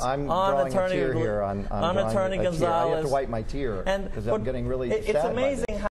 I'm on drawing a tear here on Attorney drawing a Gonzalez. tear. I have to wipe my tear because I'm getting really sad It's amazing by this.